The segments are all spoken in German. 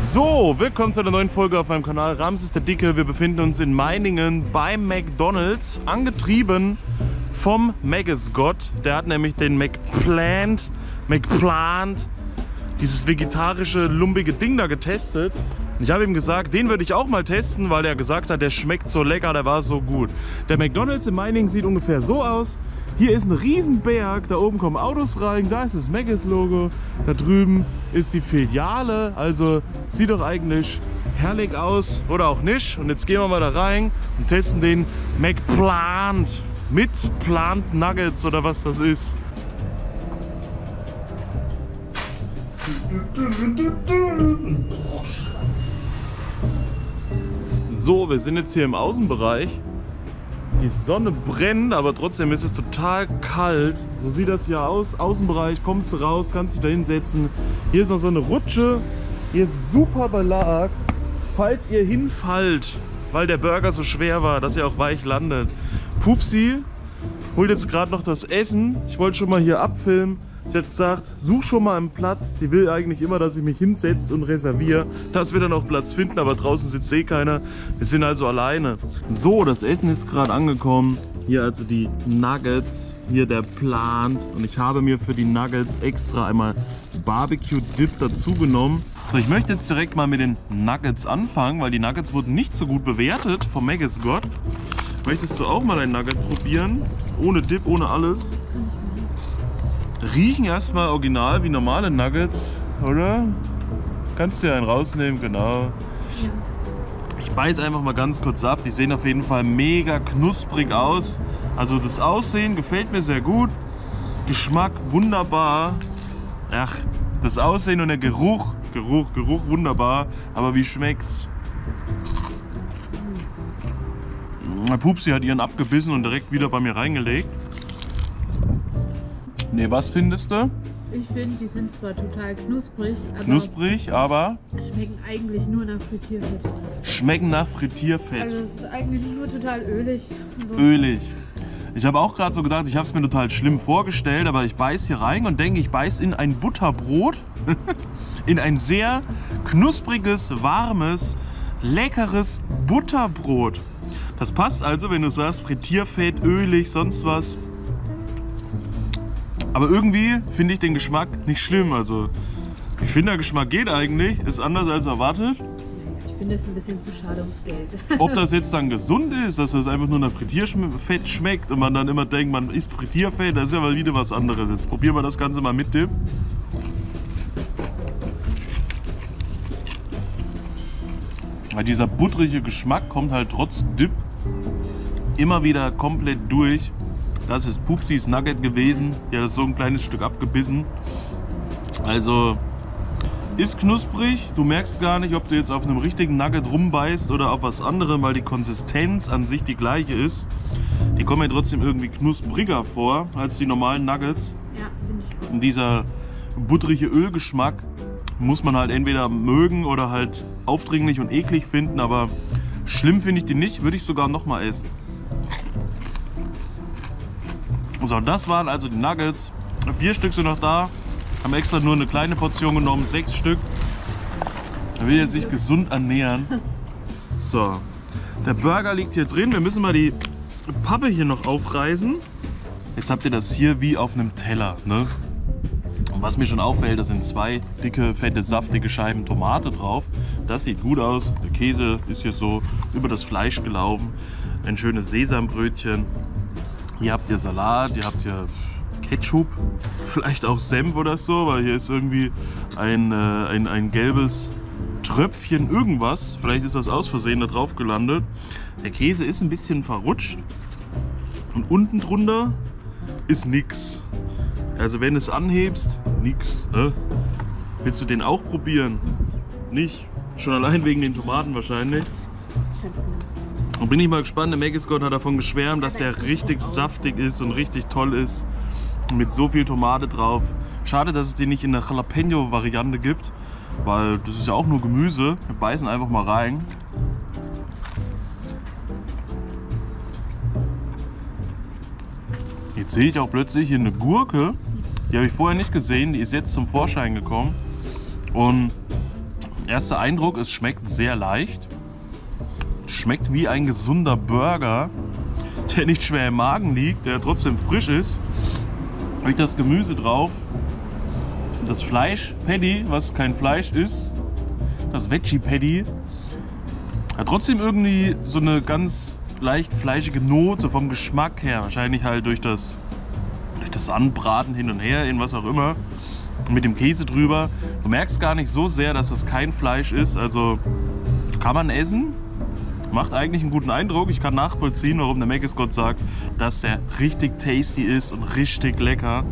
So, willkommen zu einer neuen Folge auf meinem Kanal. Ramses der Dicke. Wir befinden uns in Meiningen beim McDonald's, angetrieben vom Maggis-Gott. Der hat nämlich den McPlant, dieses vegetarische, lumpige Ding da getestet. Ich habe ihm gesagt, den würde ich auch mal testen, weil er gesagt hat, der schmeckt so lecker, der war so gut. Der McDonald's in Meiningen sieht ungefähr so aus. Hier ist ein Riesenberg, da oben kommen Autos rein, da ist das Maggis-Logo, da drüben ist die Filiale, also sieht doch eigentlich herrlich aus oder auch nicht. Und jetzt gehen wir mal da rein und testen den McPlant mit Plant Nuggets oder was das ist. So, wir sind jetzt hier im Außenbereich. Die Sonne brennt, aber trotzdem ist es total kalt. So sieht das hier aus. Außenbereich, kommst du raus, kannst dich da hinsetzen. Hier ist noch so eine Rutsche. Hier ist super Belag. Falls ihr hinfallt, weil der Burger so schwer war, dass ihr auch weich landet. Pupsi holt jetzt gerade noch das Essen. Ich wollte schon mal hier abfilmen. Sie hat gesagt, such schon mal einen Platz. Sie will eigentlich immer, dass ich mich hinsetze und reserviere, dass wir dann auch Platz finden, aber draußen sitzt eh keiner. Wir sind also alleine. So, das Essen ist gerade angekommen. Hier also die Nuggets, hier der Plant. Und ich habe mir für die Nuggets extra einmal Barbecue Dip dazu genommen. So, ich möchte jetzt direkt mal mit den Nuggets anfangen, weil die Nuggets wurden nicht so gut bewertet vom Maggis-Gott. Möchtest du auch mal ein Nugget probieren? Ohne Dip, ohne alles? Riechen erstmal original wie normale Nuggets, oder? Kannst du ja einen rausnehmen, genau. Ich beiß einfach mal ganz kurz ab. Die sehen auf jeden Fall mega knusprig aus. Also das Aussehen gefällt mir sehr gut. Geschmack wunderbar. Ach, das Aussehen und der Geruch wunderbar. Aber wie schmeckt's? Pupsi hat ihren abgebissen und direkt wieder bei mir reingelegt. Ne, was findest du? Ich finde, die sind zwar total knusprig, aber schmecken eigentlich nur nach Frittierfett. Schmecken nach Frittierfett. Also es ist eigentlich nur total ölig. So. Ölig. Ich habe auch gerade so gedacht, ich habe es mir total schlimm vorgestellt, aber ich beiß hier rein und denke, ich beiß in ein Butterbrot. In ein sehr knuspriges, warmes, leckeres Butterbrot. Das passt also, wenn du sagst, Frittierfett, ölig, sonst was. Aber irgendwie finde ich den Geschmack nicht schlimm. Also ich finde, der Geschmack geht eigentlich, ist anders als erwartet. Ich finde es ein bisschen zu schade ums Geld. Ob das jetzt dann gesund ist, dass das einfach nur nach Frittierfett schmeckt und man dann immer denkt, man isst Frittierfett, das ist ja mal wieder was anderes. Jetzt probieren wir das Ganze mal mit Dip. Weil dieser butterige Geschmack kommt halt trotz Dip immer wieder komplett durch. Das ist Pupsis Nugget gewesen. Die hat so ein kleines Stück abgebissen. Also ist knusprig. Du merkst gar nicht, ob du jetzt auf einem richtigen Nugget rumbeißt oder auf was anderem, weil die Konsistenz an sich die gleiche ist. Die kommen mir trotzdem irgendwie knuspriger vor als die normalen Nuggets. Ja, finde ich auch. Und dieser butterige Ölgeschmack muss man halt entweder mögen oder halt aufdringlich und eklig finden. Aber schlimm finde ich die nicht. Würde ich sogar noch mal essen. So, das waren also die Nuggets. 4 Stück sind noch da. Haben extra nur eine kleine Portion genommen, 6 Stück. Da will jetzt sich gesund ernähren. So, der Burger liegt hier drin. Wir müssen mal die Pappe hier noch aufreißen. Jetzt habt ihr das hier wie auf einem Teller, ne? Und was mir schon auffällt, da sind 2 dicke, fette, saftige Scheiben Tomate drauf. Das sieht gut aus. Der Käse ist hier so über das Fleisch gelaufen. Ein schönes Sesambrötchen. Hier habt ihr Salat, ihr habt hier Ketchup, vielleicht auch Senf oder so, weil hier ist irgendwie ein gelbes Tröpfchen irgendwas. Vielleicht ist das aus Versehen da drauf gelandet. Der Käse ist ein bisschen verrutscht und unten drunter ist nix. Also wenn du es anhebst, nix. Willst du den auch probieren? Nicht? Schon allein wegen den Tomaten wahrscheinlich. Und bin ich mal gespannt, der Maggis-Gott hat davon geschwärmt, dass der richtig saftig ist und richtig toll ist. Mit so viel Tomate drauf. Schade, dass es den nicht in der Jalapeno-Variante gibt, weil das ist ja auch nur Gemüse. Wir beißen einfach mal rein. Jetzt sehe ich auch plötzlich hier eine Gurke. Die habe ich vorher nicht gesehen, die ist jetzt zum Vorschein gekommen. Und Erster Eindruck, es schmeckt sehr leicht. Schmeckt wie ein gesunder Burger, der nicht schwer im Magen liegt, der trotzdem frisch ist. Mit das Gemüse drauf. Das Fleisch-Patty, was kein Fleisch ist. Das Veggie-Patty. Hat trotzdem irgendwie so eine ganz leicht fleischige Note vom Geschmack her. Wahrscheinlich halt durch das Anbraten hin und her, in was auch immer. Mit dem Käse drüber. Du merkst gar nicht so sehr, dass das kein Fleisch ist. Also kann man essen. Macht eigentlich einen guten Eindruck. Ich kann nachvollziehen, warum der Mc's-Gott sagt, dass der richtig tasty ist und richtig lecker.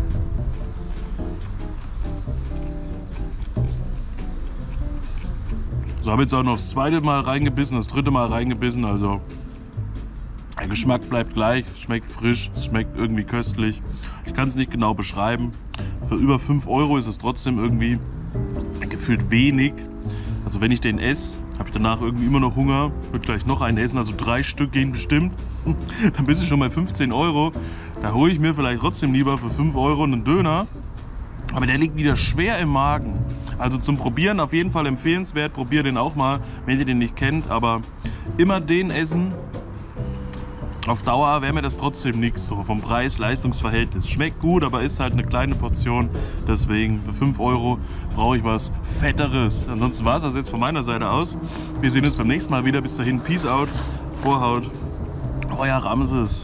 So, habe jetzt auch noch das zweite Mal reingebissen, das dritte Mal reingebissen. Also der Geschmack bleibt gleich. Es schmeckt frisch, es schmeckt irgendwie köstlich. Ich kann es nicht genau beschreiben. Für über 5 € ist es trotzdem irgendwie gefühlt wenig. Also wenn ich den esse, habe ich danach irgendwie immer noch Hunger. Würde gleich noch einen essen, also 3 Stück gehen bestimmt. Dann bist du schon bei 15 €. Da hole ich mir vielleicht trotzdem lieber für 5 € einen Döner. Aber der liegt wieder schwer im Magen. Also zum Probieren auf jeden Fall empfehlenswert. Probier den auch mal, wenn ihr den nicht kennt. Aber immer den essen. Auf Dauer wäre mir das trotzdem nichts, so vom Preis-Leistungs-Verhältnis. Schmeckt gut, aber ist halt eine kleine Portion. Deswegen für 5 € brauche ich was Fetteres. Ansonsten war es das jetzt von meiner Seite aus. Wir sehen uns beim nächsten Mal wieder. Bis dahin, Peace out, Vorhaut, euer Ramses.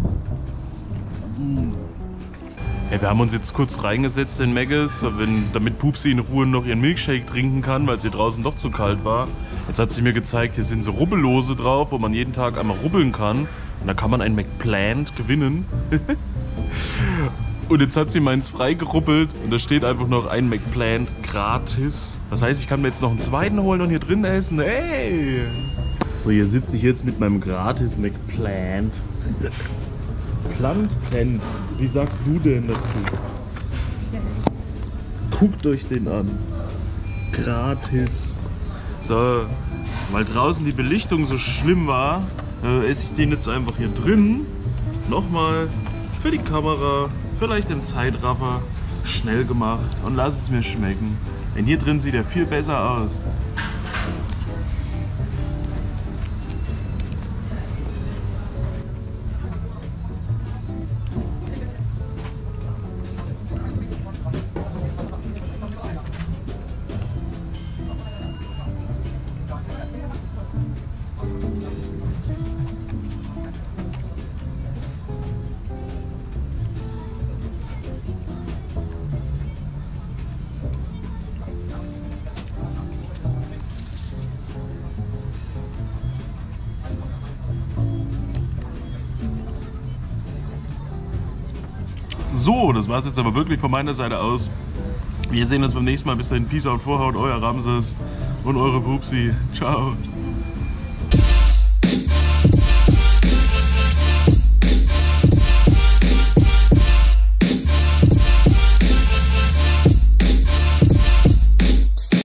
Hey, wir haben uns jetzt kurz reingesetzt in Mc's, damit Pupsi in Ruhe noch ihren Milkshake trinken kann, weil es hier draußen doch zu kalt war. Jetzt hat sie mir gezeigt, hier sind so Rubbellose drauf, wo man jeden Tag einmal rubbeln kann. Und da kann man ein McPlant gewinnen. Und jetzt hat sie meins freigerubbelt und da steht einfach noch ein McPlant gratis. Das heißt, ich kann mir jetzt noch einen zweiten holen und hier drin essen. Hey! So, hier sitze ich jetzt mit meinem gratis McPlant. Plant. Wie sagst du denn dazu? Guckt euch den an. Gratis. So, weil draußen die Belichtung so schlimm war, esse ich den jetzt einfach hier drin. Nochmal für die Kamera, vielleicht im Zeitraffer, schnell gemacht und lass es mir schmecken. Denn hier drin sieht er viel besser aus. So, das war es jetzt aber wirklich von meiner Seite aus. Wir sehen uns beim nächsten Mal. Bis dahin, Peace out, Vorhaut, euer Ramses und eure Pupsi. Ciao.